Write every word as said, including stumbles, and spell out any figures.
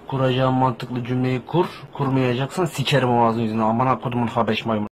Kuracağın mantıklı cümleyi kur. Kurmayacaksan sikerim o ağzın yüzüne. Aman kodumun Habeş maymun.